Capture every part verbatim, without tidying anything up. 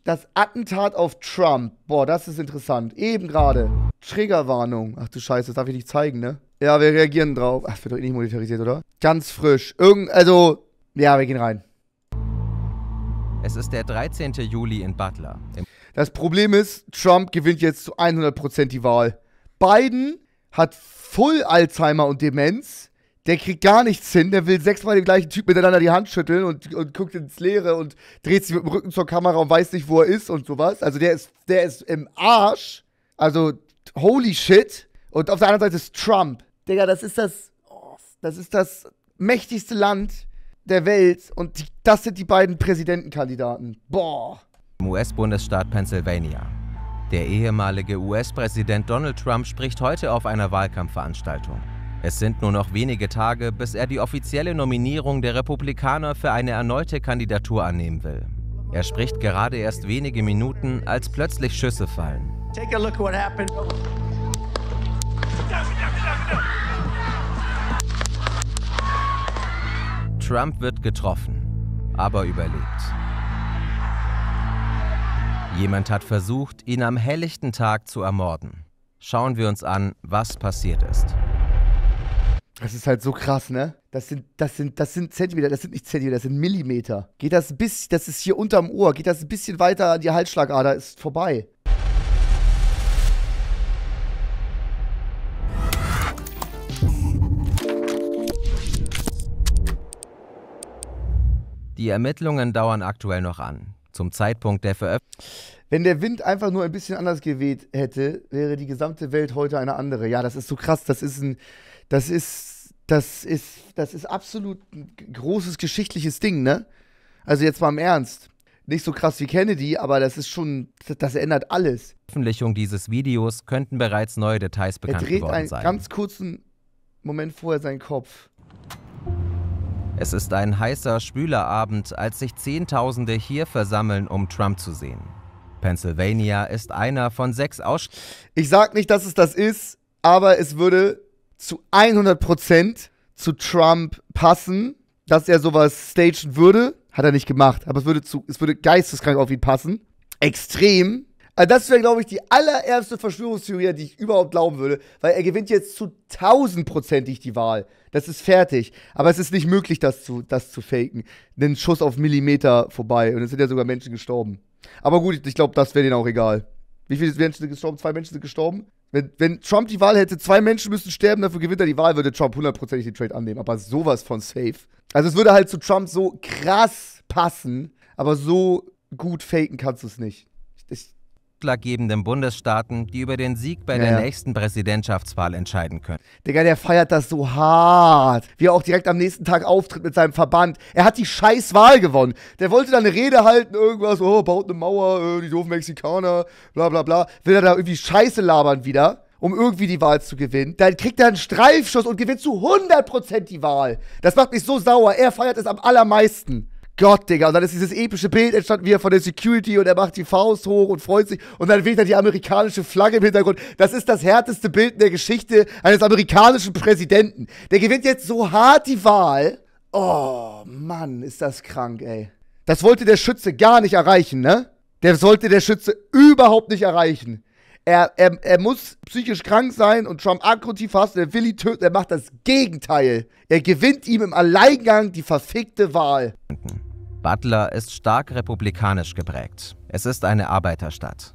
Das Attentat auf Trump. Boah, das ist interessant. Eben gerade. Triggerwarnung. Ach du Scheiße, das darf ich nicht zeigen, ne? Ja, wir reagieren drauf. Ach, wird doch eh nicht monetarisiert, oder? Ganz frisch. Irgend, also, ja, wir gehen rein. Es ist der dreizehnte Juli in Butler. Das Problem ist, Trump gewinnt jetzt zu hundert Prozent die Wahl. Biden hat Full Alzheimer und Demenz. Der kriegt gar nichts hin. Der will sechsmal den gleichen Typ miteinander die Hand schütteln und, und guckt ins Leere und dreht sich mit dem Rücken zur Kamera und weiß nicht, wo er ist und sowas. Also der ist, der ist im Arsch. Also, holy shit. Und auf der anderen Seite ist Trump. Digga, das ist das, oh, das ist das mächtigste Land der Welt. Und die, das sind die beiden Präsidentenkandidaten. Boah. Im U S-Bundesstaat Pennsylvania. Der ehemalige U S-Präsident Donald Trump spricht heute auf einer Wahlkampfveranstaltung. Es sind nur noch wenige Tage, bis er die offizielle Nominierung der Republikaner für eine erneute Kandidatur annehmen will. Er spricht gerade erst wenige Minuten, als plötzlich Schüsse fallen. Take a look what happened. Trump wird getroffen, aber überlebt. Jemand hat versucht, ihn am helllichten Tag zu ermorden. Schauen wir uns an, was passiert ist. Das ist halt so krass, ne? Das sind, das sind, das sind Zentimeter, das sind nicht Zentimeter, das sind Millimeter. Geht das ein bisschen, das ist hier unterm Ohr, geht das ein bisschen weiter an die Halsschlagader, ist vorbei. Die Ermittlungen dauern aktuell noch an. Zum Zeitpunkt der Veröffentlichung. Wenn der Wind einfach nur ein bisschen anders geweht hätte, wäre die gesamte Welt heute eine andere. Ja, das ist so krass, das ist ein, das ist, das ist, das ist absolut ein großes geschichtliches Ding, ne? Also jetzt mal im Ernst. Nicht so krass wie Kennedy, aber das ist schon, das, das ändert alles. Veröffentlichung dieses Videos könnten bereits neue Details bekannt geworden sein. Er dreht einen ganz kurzen Moment vorher seinen Kopf. Es ist ein heißer, schwüler Abend, als sich Zehntausende hier versammeln, um Trump zu sehen. Pennsylvania ist einer von sechs Aus... Ich sag nicht, dass es das ist, aber es würde zu hundert Prozent zu Trump passen, dass er sowas stagen würde. Hat er nicht gemacht, aber es würde, zu, es würde geisteskrank auf ihn passen. Extrem. Also das wäre, glaube ich, die allererste Verschwörungstheorie, die ich überhaupt glauben würde, weil er gewinnt jetzt zu tausendprozentig die Wahl. Das ist fertig. Aber es ist nicht möglich, das zu, das zu faken. Ein Schuss auf Millimeter vorbei und es sind ja sogar Menschen gestorben. Aber gut, ich glaube, das wäre denen auch egal. Wie viele Menschen sind gestorben? Zwei Menschen sind gestorben? Wenn, wenn Trump die Wahl hätte, zwei Menschen müssten sterben, dafür gewinnt er die Wahl, würde Trump hundertprozentig den Trade annehmen. Aber sowas von safe. Also es würde halt zu Trump so krass passen, aber so gut faken kannst du es nicht. Ich, gebenden Bundesstaaten, die über den Sieg bei ja, der ja. nächsten Präsidentschaftswahl entscheiden können. Digga, der feiert das so hart. Wie er auch direkt am nächsten Tag auftritt mit seinem Verband. Er hat die scheiß Wahl gewonnen. Der wollte da eine Rede halten, irgendwas, oh, baut eine Mauer, äh, die doofen Mexikaner, bla bla bla. Will er da irgendwie Scheiße labern wieder, um irgendwie die Wahl zu gewinnen. Dann kriegt er einen Streifschuss und gewinnt zu hundert Prozent die Wahl. Das macht mich so sauer. Er feiert es am allermeisten. Gott, Digga. Und dann ist dieses epische Bild entstanden, wie er von der Security und er macht die Faust hoch und freut sich. Und dann weht er die amerikanische Flagge im Hintergrund. Das ist das härteste Bild in der Geschichte eines amerikanischen Präsidenten. Der gewinnt jetzt so hart die Wahl. Oh, Mann, ist das krank, ey. Das wollte der Schütze gar nicht erreichen, ne? Der sollte der Schütze überhaupt nicht erreichen. Er, er, er muss psychisch krank sein und Trump aggressiv hassen, er will ihn töten, er macht das Gegenteil. Er gewinnt ihm im Alleingang die verfickte Wahl. Butler ist stark republikanisch geprägt. Es ist eine Arbeiterstadt.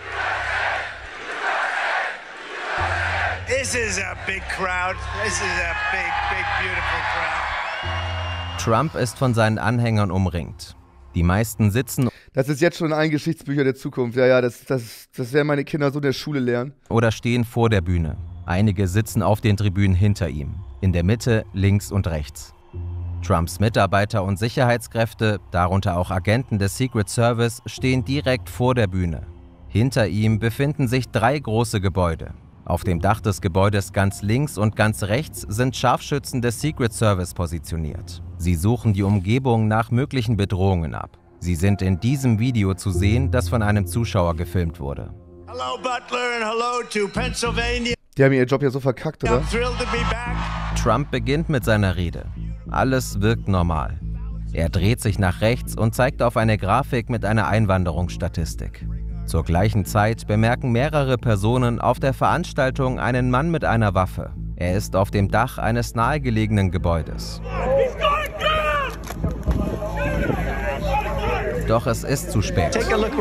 This is a big crowd. This is a big, big, beautiful crowd. Trump ist von seinen Anhängern umringt. Die meisten sitzen... Das ist jetzt schon in allen Geschichtsbüchern der Zukunft. Ja, ja, das, das, das werden meine Kinder so in der Schule lernen. ...oder stehen vor der Bühne. Einige sitzen auf den Tribünen hinter ihm. In der Mitte, links und rechts. Trumps Mitarbeiter und Sicherheitskräfte, darunter auch Agenten des Secret Service, stehen direkt vor der Bühne. Hinter ihm befinden sich drei große Gebäude. Auf dem Dach des Gebäudes ganz links und ganz rechts sind Scharfschützen des Secret Service positioniert. Sie suchen die Umgebung nach möglichen Bedrohungen ab. Sie sind in diesem Video zu sehen, das von einem Zuschauer gefilmt wurde. Hello Butler and hello to Pennsylvania. Die haben ihren Job ja so verkackt, oder? I'm thrilled to be back. Trump beginnt mit seiner Rede. Alles wirkt normal. Er dreht sich nach rechts und zeigt auf eine Grafik mit einer Einwanderungsstatistik. Zur gleichen Zeit bemerken mehrere Personen auf der Veranstaltung einen Mann mit einer Waffe. Er ist auf dem Dach eines nahegelegenen Gebäudes. Doch es ist zu spät.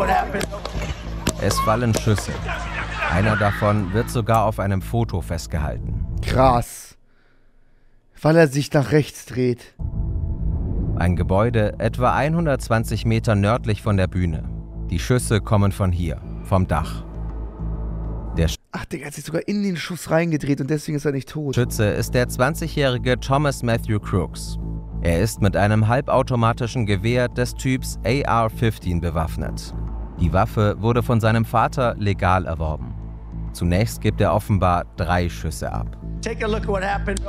Es fallen Schüsse. Einer davon wird sogar auf einem Foto festgehalten. Krass. Weil er sich nach rechts dreht. Ein Gebäude etwa hundertzwanzig Meter nördlich von der Bühne. Die Schüsse kommen von hier, vom Dach. Der Ach, der hat sich sogar in den Schuss reingedreht und deswegen ist er nicht tot. Schütze ist der zwanzigjährige Thomas Matthew Crooks. Er ist mit einem halbautomatischen Gewehr des Typs A R fünfzehn bewaffnet. Die Waffe wurde von seinem Vater legal erworben. Zunächst gibt er offenbar drei Schüsse ab. Take a look at what happened.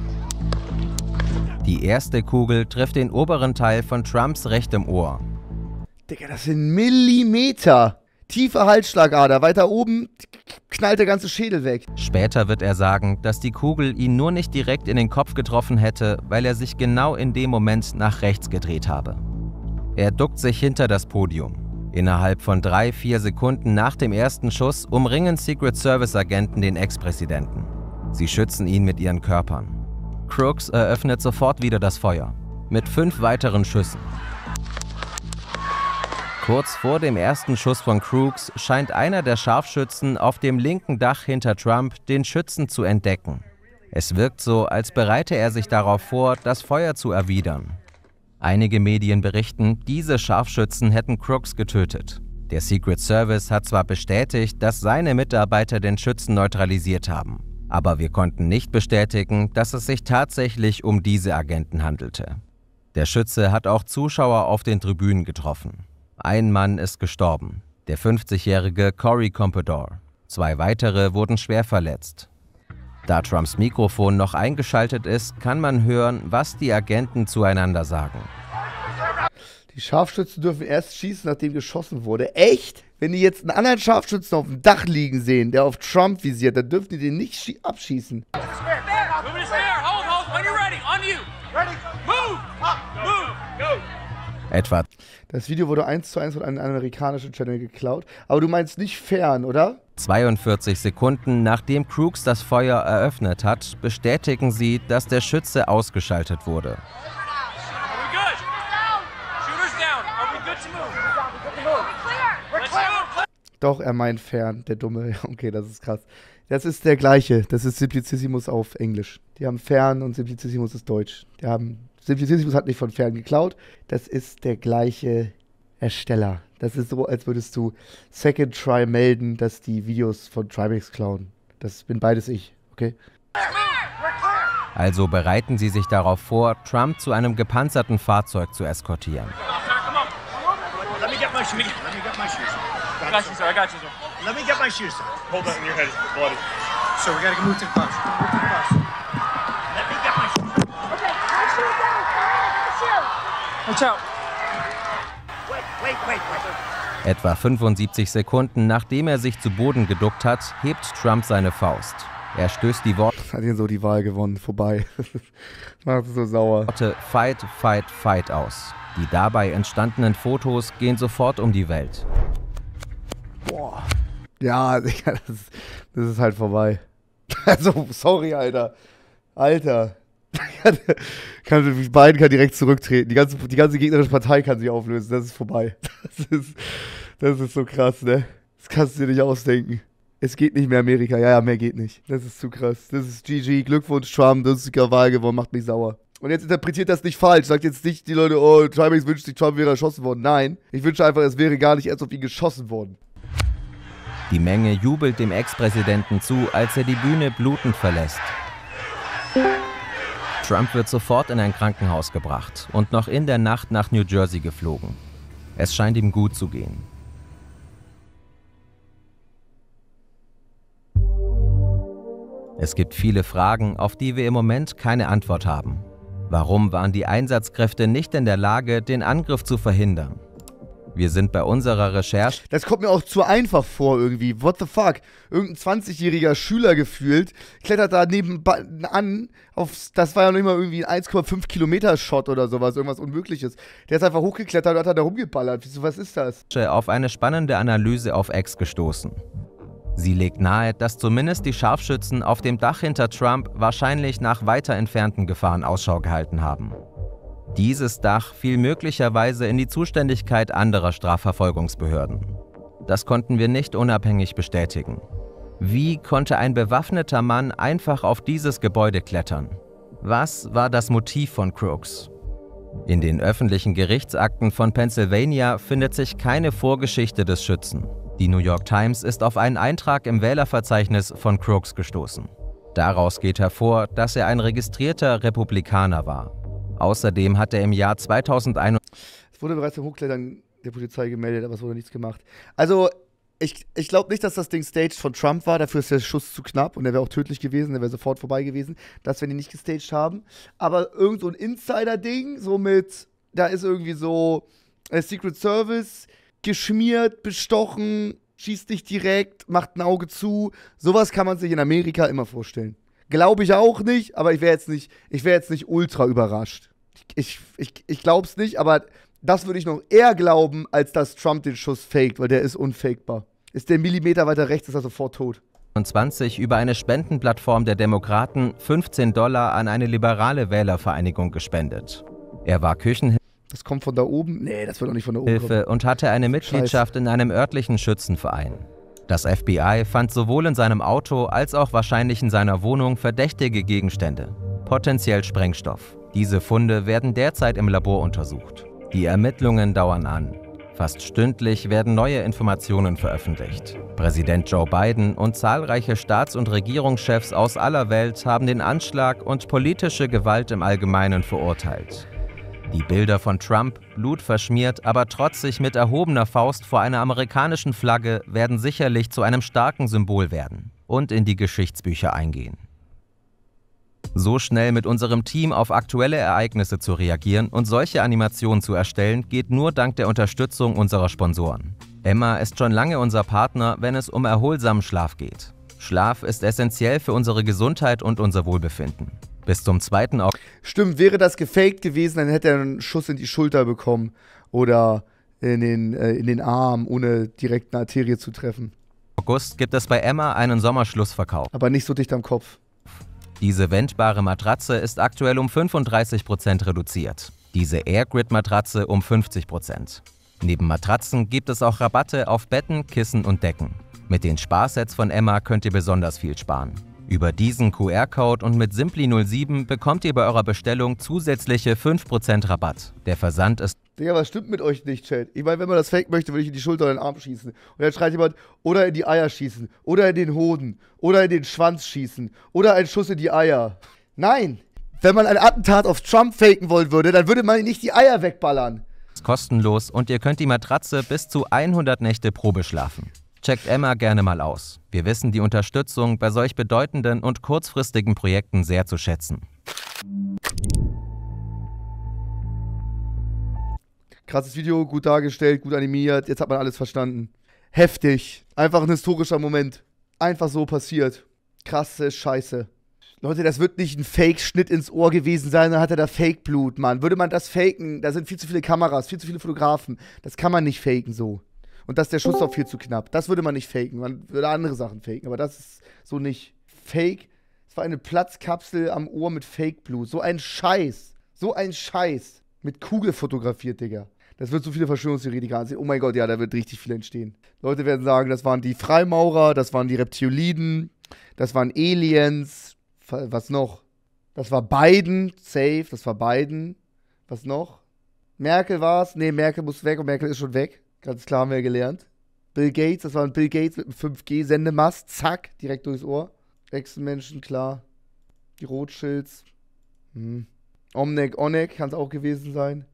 Die erste Kugel trifft den oberen Teil von Trumps rechtem Ohr. Digga, das sind Millimeter. Tiefe Halsschlagader. Weiter oben knallt der ganze Schädel weg. Später wird er sagen, dass die Kugel ihn nur nicht direkt in den Kopf getroffen hätte, weil er sich genau in dem Moment nach rechts gedreht habe. Er duckt sich hinter das Podium. Innerhalb von drei, vier Sekunden nach dem ersten Schuss umringen Secret Service-Agenten den Ex-Präsidenten. Sie schützen ihn mit ihren Körpern. Crooks eröffnet sofort wieder das Feuer. Mit fünf weiteren Schüssen. Kurz vor dem ersten Schuss von Crooks scheint einer der Scharfschützen auf dem linken Dach hinter Trump den Schützen zu entdecken. Es wirkt so, als bereite er sich darauf vor, das Feuer zu erwidern. Einige Medien berichten, diese Scharfschützen hätten Crooks getötet. Der Secret Service hat zwar bestätigt, dass seine Mitarbeiter den Schützen neutralisiert haben, aber wir konnten nicht bestätigen, dass es sich tatsächlich um diese Agenten handelte. Der Schütze hat auch Zuschauer auf den Tribünen getroffen. Ein Mann ist gestorben, der fünfzigjährige Corey Compodore. Zwei weitere wurden schwer verletzt. Da Trumps Mikrofon noch eingeschaltet ist, kann man hören, was die Agenten zueinander sagen. Die Scharfschützen dürfen erst schießen, nachdem geschossen wurde. Echt? Wenn die jetzt einen anderen Scharfschützen auf dem Dach liegen sehen, der auf Trump visiert, dann dürfen die den nicht abschießen. Etwa. Das Video wurde eins zu eins von einem amerikanischen Channel geklaut. Aber du meinst nicht fern, oder? zweiundvierzig Sekunden nachdem Crooks das Feuer eröffnet hat, bestätigen sie, dass der Schütze ausgeschaltet wurde. Doch, er meint fern, der Dumme. Okay, das ist krass. Das ist der gleiche. Das ist Simplicissimus auf Englisch. Die haben fern und Simplicissimus ist Deutsch. Die haben Simplicissimus hat nicht von fern geklaut. Das ist der gleiche Ersteller. Das ist so, als würdest du Second Try melden, dass die Videos von Trimax klauen. Das bin beides ich, okay? Also bereiten sie sich darauf vor, Trump zu einem gepanzerten Fahrzeug zu eskortieren. Let me get my shoes. Let me get my shoes. I got you, sir. I got you, sir. Let me get my shoes. Hold that in your head. It's bloody. So we gotta move to the bus. Move to the bus. Let me get my shoes. Okay, my shoes down. My shoes. Watch out. Wait, wait, wait, wait. Etwa fünfundsiebzig Sekunden nachdem er sich zu Boden geduckt hat, hebt Trump seine Faust. Er stößt die Worte Hat ihn so die Wahl gewonnen, vorbei. Macht es so sauer. Fight, Fight, Fight aus. Die dabei entstandenen Fotos gehen sofort um die Welt. Boah. Ja, Digga, das ist, das ist halt vorbei. Also, sorry, Alter. Alter. kann, die beiden kann direkt zurücktreten. Die ganze, die ganze gegnerische Partei kann sich auflösen. Das ist vorbei. Das ist, das ist so krass, ne? Das kannst du dir nicht ausdenken. Es geht nicht mehr Amerika. Ja, ja, mehr geht nicht. Das ist zu krass. Das ist G G. Glückwunsch, Trump. Du hast die Wahl gewonnen. Macht mich sauer. Und jetzt interpretiert das nicht falsch. Sagt jetzt nicht die Leute, oh, Trimax wünscht sich, Trump wäre erschossen worden. Nein. Ich wünsche einfach, es wäre gar nicht erst auf ihn geschossen worden. Die Menge jubelt dem Ex-Präsidenten zu, als er die Bühne blutend verlässt. Trump wird sofort in ein Krankenhaus gebracht und noch in der Nacht nach New Jersey geflogen. Es scheint ihm gut zu gehen. Es gibt viele Fragen, auf die wir im Moment keine Antwort haben. Warum waren die Einsatzkräfte nicht in der Lage, den Angriff zu verhindern? Wir sind bei unserer Recherche... Das kommt mir auch zu einfach vor irgendwie. What the fuck? Irgendein zwanzigjähriger Schüler gefühlt klettert da nebenan auf, das war ja noch nicht mal irgendwie ein eins Komma fünf Kilometer Shot oder sowas, irgendwas Unmögliches. Der ist einfach hochgeklettert und hat da rumgeballert. Wieso, was ist das? auf eine spannende Analyse auf X gestoßen. Sie legt nahe, dass zumindest die Scharfschützen auf dem Dach hinter Trump wahrscheinlich nach weiter entfernten Gefahren Ausschau gehalten haben. Dieses Dach fiel möglicherweise in die Zuständigkeit anderer Strafverfolgungsbehörden. Das konnten wir nicht unabhängig bestätigen. Wie konnte ein bewaffneter Mann einfach auf dieses Gebäude klettern? Was war das Motiv von Crooks? In den öffentlichen Gerichtsakten von Pennsylvania findet sich keine Vorgeschichte des Schützen. Die New York Times ist auf einen Eintrag im Wählerverzeichnis von Crooks gestoßen. Daraus geht hervor, dass er ein registrierter Republikaner war. Außerdem hat er im Jahr zweitausendeins... Es wurde bereits beim Hochklettern der Polizei gemeldet, aber es wurde nichts gemacht. Also, ich, ich glaube nicht, dass das Ding staged von Trump war. Dafür ist der Schuss zu knapp und der wäre auch tödlich gewesen. Der wäre sofort vorbei gewesen. Das, wenn die nicht gestaged haben. Aber irgend so ein Insider-Ding, so mit, da ist irgendwie so äh, Secret Service geschmiert, bestochen, schießt nicht direkt, macht ein Auge zu. Sowas kann man sich in Amerika immer vorstellen. Glaube ich auch nicht, aber ich wäre jetzt nicht, ich wäre jetzt nicht ultra überrascht. Ich, ich, ich glaube es nicht, aber das würde ich noch eher glauben, als dass Trump den Schuss faked, weil der ist unfakebar. Ist der einen Millimeter weiter rechts, ist er sofort tot. zwanzig über eine Spendenplattform der Demokraten fünfzehn Dollar an eine liberale Wählervereinigung gespendet. Er war Küchenhilfe Das kommt von da oben? Nee, das wird doch nicht von da oben kommen. und hatte eine Mitgliedschaft Scheiße. in einem örtlichen Schützenverein. Das F B I fand sowohl in seinem Auto als auch wahrscheinlich in seiner Wohnung verdächtige Gegenstände, potenziell Sprengstoff. Diese Funde werden derzeit im Labor untersucht. Die Ermittlungen dauern an. Fast stündlich werden neue Informationen veröffentlicht. Präsident Joe Biden und zahlreiche Staats- und Regierungschefs aus aller Welt haben den Anschlag und politische Gewalt im Allgemeinen verurteilt. Die Bilder von Trump, blutverschmiert, aber trotzig mit erhobener Faust vor einer amerikanischen Flagge, werden sicherlich zu einem starken Symbol werden und in die Geschichtsbücher eingehen. So schnell mit unserem Team auf aktuelle Ereignisse zu reagieren und solche Animationen zu erstellen, geht nur dank der Unterstützung unserer Sponsoren. Emma ist schon lange unser Partner, wenn es um erholsamen Schlaf geht. Schlaf ist essentiell für unsere Gesundheit und unser Wohlbefinden. Bis zum zweiten August. Stimmt, wäre das gefaked gewesen, dann hätte er einen Schuss in die Schulter bekommen oder in den, äh, in den Arm, ohne direkt eine Arterie zu treffen. August gibt es bei Emma einen Sommerschlussverkauf. Aber nicht so dicht am Kopf. Diese wendbare Matratze ist aktuell um fünfunddreißig Prozent reduziert. Diese Airgrid-Matratze um fünfzig Prozent. Neben Matratzen gibt es auch Rabatte auf Betten, Kissen und Decken. Mit den Sparsets von Emma könnt ihr besonders viel sparen. Über diesen Q R-Code und mit Simply null sieben bekommt ihr bei eurer Bestellung zusätzliche fünf Prozent Rabatt. Der Versand ist... Digga, was stimmt mit euch nicht, Chat? Ich meine, wenn man das fake möchte, würde ich in die Schulter oder den Arm schießen. Und dann schreit jemand, oder in die Eier schießen, oder in den Hoden, oder in den Schwanz schießen, oder ein Schuss in die Eier. Nein! Wenn man ein Attentat auf Trump faken wollen würde, dann würde man nicht die Eier wegballern. Ist kostenlos und ihr könnt die Matratze bis zu hundert Nächte Probe schlafen. Checkt Emma gerne mal aus. Wir wissen die Unterstützung bei solch bedeutenden und kurzfristigen Projekten sehr zu schätzen. Krasses Video, gut dargestellt, gut animiert, jetzt hat man alles verstanden. Heftig. Einfach ein historischer Moment. Einfach so passiert. Krasse Scheiße. Leute, das wird nicht ein Fake-Schnitt ins Ohr gewesen sein, dann hat er da Fake-Blut, Mann. Würde man das faken, da sind viel zu viele Kameras, viel zu viele Fotografen. Das kann man nicht faken so. Und dass der Schuss auch viel zu knapp. Das würde man nicht faken. Man würde andere Sachen faken, aber das ist so nicht Fake. Es war eine Platzkapsel am Ohr mit Fake-Blut. So ein Scheiß. So ein Scheiß. Mit Kugel fotografiert, Digga. Das wird so viele Verschwörungstheoretiker ansehen. Oh mein Gott, ja, da wird richtig viel entstehen. Leute werden sagen, das waren die Freimaurer, das waren die Reptiliden, das waren Aliens. Was noch? Das war Biden. Safe, das war Biden. Was noch? Merkel war's. Nee, Merkel muss weg und Merkel ist schon weg. Ganz klar, haben wir gelernt. Bill Gates, das war ein Bill Gates mit einem fünf G Sendemast. Zack, direkt durchs Ohr. Echsenmenschen, klar. Die Rothschilds. Hm. Omnek, Onek kann es auch gewesen sein.